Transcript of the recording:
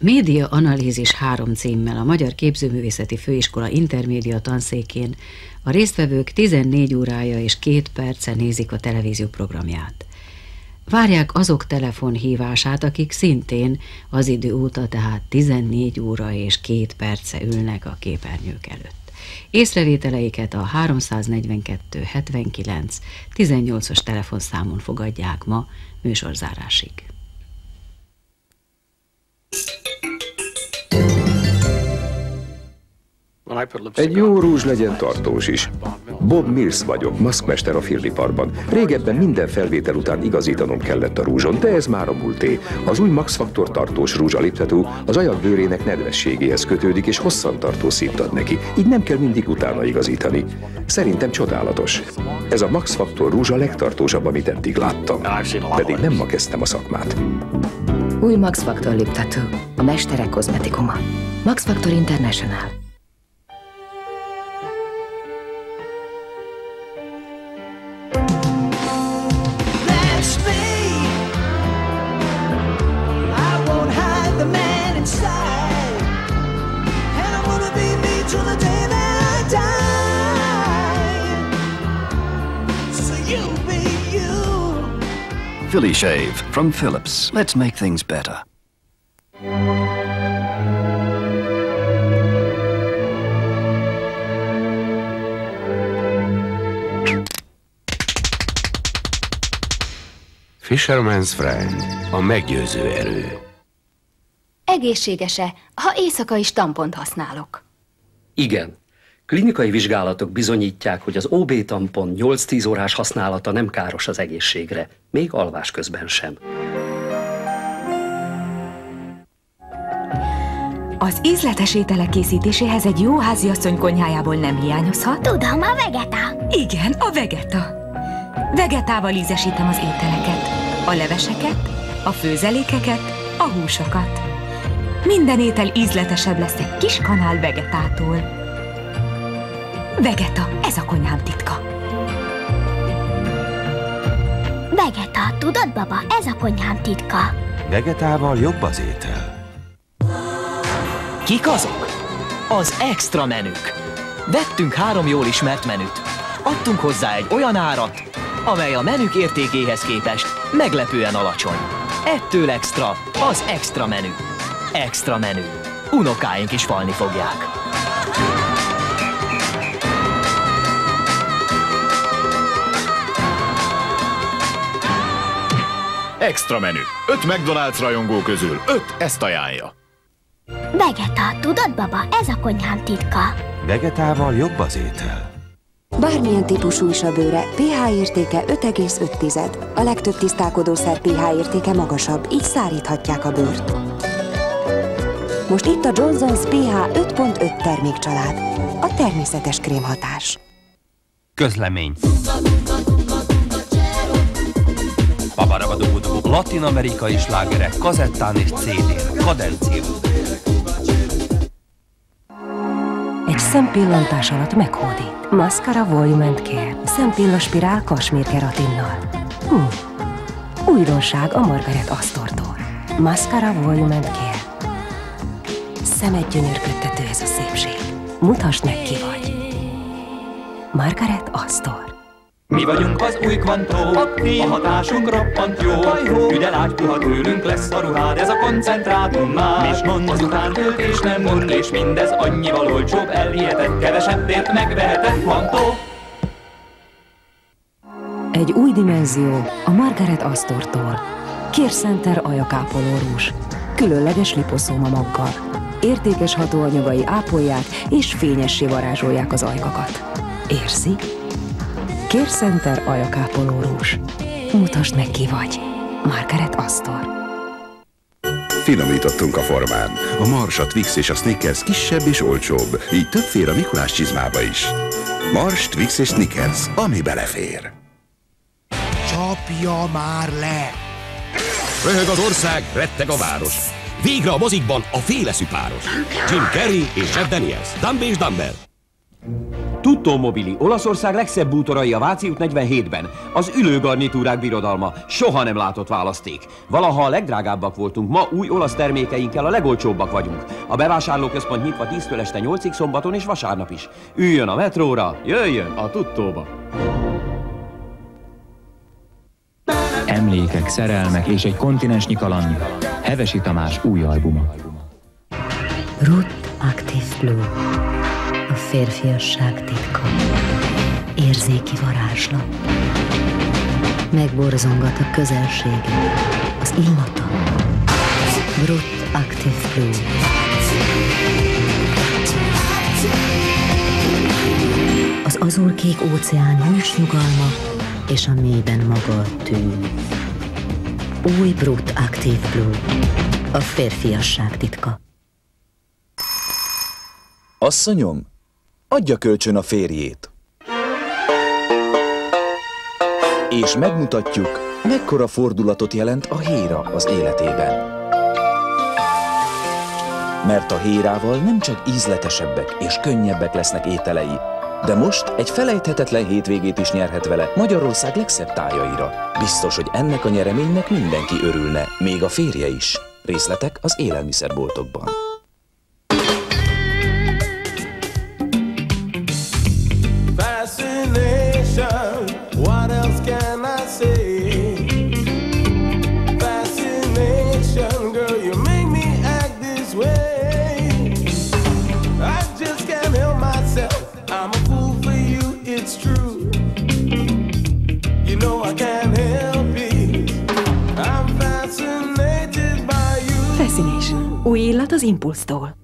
Média analízis 3 címmel a Magyar Képzőművészeti Főiskola intermédia tanszékén a résztvevők 14 órája és 2 perce nézik a televízió programját. Várják azok telefonhívását, akik szintén az idő óta, tehát 14 óra és 2 perce ülnek a képernyők előtt. Észrevételeiket a 342 79 18-as telefonszámon fogadják ma műsorzárásig. Egy jó rúzs legyen tartós is. Bob Mills vagyok, maszkmester a Firli Parkban. Régebben minden felvétel után igazítanom kellett a rúzson, de ez már a múlté. Az új Max Factor tartós rúzsaliptető az ajak bőrének nedvességéhez kötődik, és hosszantartó színt ad neki. Így nem kell mindig utána igazítani. Szerintem csodálatos. Ez a Max Factor rúzs a legtartósabb, amit eddig láttam. Pedig nem ma kezdtem a szakmát. Új Max Factor liptető, a mesterek kozmetikuma. Max Factor International. Philly Shave from Philips. Let's make things better. Fisherman's Friend, a meggyőző erő. Egészséges-e, ha éjszaka is tampont használok? Igen. Klinikai vizsgálatok bizonyítják, hogy az OB tampon 8-10 órás használata nem káros az egészségre, még alvás közben sem. Az ízletes ételek készítéséhez egy jó háziasszony konyhájából nem hiányozhat. Tudom, a Vegeta. Igen, a Vegeta. Vegetával ízesítem az ételeket, a leveseket, a főzelékeket, a húsokat. Minden étel ízletesebb lesz egy kis kanál Vegetától. Vegeta, ez a konyhám titka. Vegeta, tudod, baba, ez a konyhám titka. Vegetával jobb az étel. Kik azok? Az extra menük. Vettünk 3 jól ismert menüt. Adtunk hozzá egy olyan árat, amely a menük értékéhez képest meglepően alacsony. Ettől extra az extra menü. Extra menü. Unokáink is falni fogják. Extra menü. 5 McDonald's rajongó közül 5 ezt ajánlja. Vegeta, tudod, baba, ez a konyhám titka. Vegetával jobb az étel. Bármilyen típusú is a bőre, pH értéke 5,5. A legtöbb tisztálkodószer pH értéke magasabb, így száríthatják a bőrt. Most itt a Johnson's pH 5.5 termékcsalád. A természetes krémhatás. Közlemény. Latin-amerikai slágerek kazettán és CD-n. Kadenció. Egy szempillantás alatt meghódít. Mascara Volume and Care. Szempillaspirál kasmír keratinnal. Újdonság a Margaret Astortól. Mascara Volume and Care. Szemed gyönyörködtető ez a szépség. Mutasd meg, ki vagy. Margaret Astor. Mi vagyunk az új Kvantó, a hatásunk roppant jó. Ügyelágy puha tőlünk lesz a ruhád, ez a koncentrátum már. És mond, azután töltés nem mond, és mindez annyival olcsóbb, elhihetett, kevesebbért megvehetett Kvantó. Egy új dimenzió a Margaret Astortól. Care ajakápoló rúzs. Különleges liposzóma maggal. Értékes hatóanyagai ápolják és fényessé varázsolják az ajkakat. Érzi? Care ajakápoló rúzs. Mutasd meg, ki vagy. Margaret Astor. Finomítottunk a formán. A Mars, a Twix és a Snickers kisebb és olcsóbb, így több fér a Mikulás csizmába is. Mars, Twix és Snickers, ami belefér. Csapja már le! Röhög az ország, retteg a város. Végre a mozikban a féleszű páros. Jim Carrey és Jeff Daniels. Dumb és Dumber. Tutto Mobili, Olaszország legszebb bútorai a Váci út 47-ben. Az ülőgarnitúrák birodalma. Soha nem látott választék. Valaha a legdrágábbak voltunk, ma új olasz termékeinkkel a legolcsóbbak vagyunk. A bevásárlóközpont nyitva 10-től este 8-ig szombaton és vasárnap is. Üljön a metróra, jöjjön a Tuttóba. Emlékek, szerelmek és egy kontinensnyi kalandja. Hevesi Tamás új albuma. Root Active Blue. A férfiasság titka. Érzéki varázslat. Megborzongat a közelsége. Az illata. Root Active Blue. Az azurkék óceán hűs nyugalma és a mélyben maga a tű. Új Brut Active Blue. A férfiasság titka. Asszonyom, adja kölcsön a férjét. És megmutatjuk, mekkora fordulatot jelent a héra az életében. Mert a hérával nem csak ízletesebbek és könnyebbek lesznek ételei, de most egy felejthetetlen hétvégét is nyerhet vele Magyarország legszebb tájaira. Biztos, hogy ennek a nyereménynek mindenki örülne, még a férje is. Részletek az élelmiszerboltokban. What else can I say? Fascination, girl, you make me act this way. I just can't help myself. I'm a fool for you, it's true. You know I can't help it. I'm fascinated by you. Fascination. Új illat az Impulse-tól.